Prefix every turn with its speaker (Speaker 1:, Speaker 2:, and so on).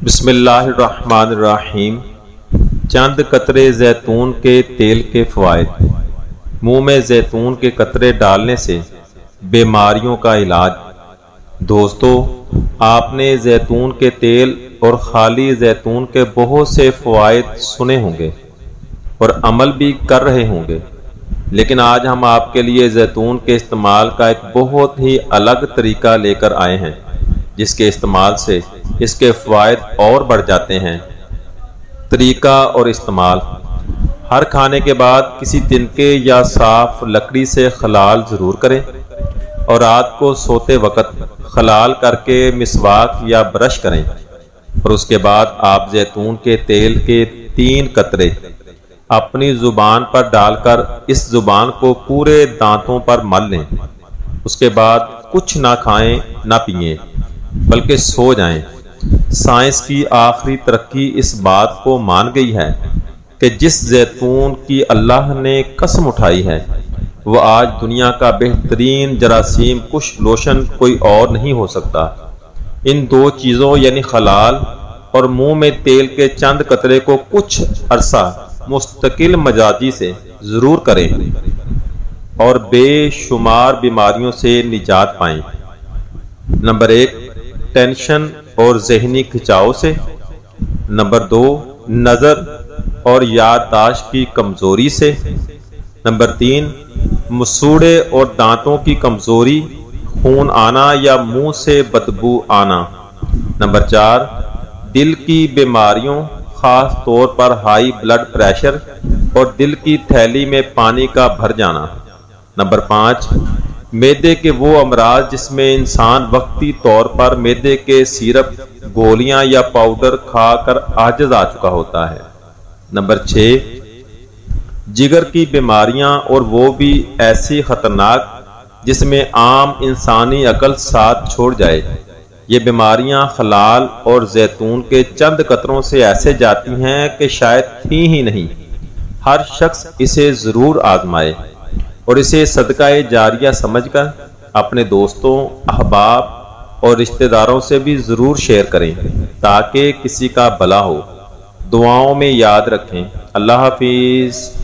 Speaker 1: بسم اللہ الرحمن الرحیم۔ چند قطرے زیتون کے تیل کے فوائد۔ منہ میں زیتون کے قطرے ڈالنے سے بیماریوں کا علاج۔ دوستو، آپ نے زیتون کے تیل اور خالی زیتون کے بہت سے فوائد سنے ہوں گے اور عمل بھی کر رہے ہوں گے، لیکن آج ہم آپ کے لیے زیتون کے استعمال کا ایک بہت ہی الگ طریقہ لے کر آئے ہیں، جس کے استعمال سے اس کے فوائد اور بڑھ جاتے ہیں۔ طریقہ اور استعمال۔ ہر کھانے کے بعد کسی تنکے یا صاف لکڑی سے خلال ضرور کریں، اور رات کو سوتے وقت خلال کر کے مسواک یا برش کریں، اور اس کے بعد آپ زیتون کے تیل کے 3 قطرے اپنی زبان پر ڈال کر اس زبان کو پورے دانتوں پر مل لیں۔ اس کے بعد کچھ نہ کھائیں نہ پئیں، بلکہ سو جائیں۔ سائنس کی آخری ترقی اس بات کو مان گئی ہے کہ جس زیتون کی اللہ نے قسم اٹھائی ہے، وہ آج دنیا کا بہترین جراثیم کش لوشن کوئی اور نہیں ہو سکتا۔ ان 2 چیزوں یعنی خلال اور منہ میں تیل کے چند قطرے کو کچھ عرصہ مستقل مزاجی سے ضرور کریں اور بے شمار بیماریوں سے نجات پائیں۔ نمبر 1، ٹینشن اور ذہنی کھچاؤ سے۔ نمبر 2، نظر اور یادداشت کی کمزوری سے۔ نمبر 3، مسوڑے اور دانتوں کی کمزوری، خون آنا یا منہ سے بدبو آنا۔ نمبر 4، دل کی بیماریوں، خاص طور پر ہائی بلڈ پریشر اور دل کی تھیلی میں پانی کا بھر جانا۔ نمبر 5، معدے کے وہ امراض جس میں انسان وقتی طور پر معدے کے سیرپ، گولیاں یا پاؤڈر کھا کر عاجز آ چکا ہوتا ہے۔ نمبر 6، جگر کی بیماریاں، اور وہ بھی ایسی خطرناک جس میں عام انسانی عقل ساتھ چھوڑ جائے۔ یہ بیماریاں خلال اور زیتون کے چند قطروں سے ایسے جاتی ہیں کہ شاید تھیں ہی نہیں۔ ہر شخص اسے ضرور آزمائے اور اسے صدقہ جاریہ سمجھ کر اپنے دوستوں، احباب اور رشتہ داروں سے بھی ضرور شیئر کریں تاکہ کسی کا بھلا ہو۔ دعاؤں میں یاد رکھیں۔ اللہ حافظ۔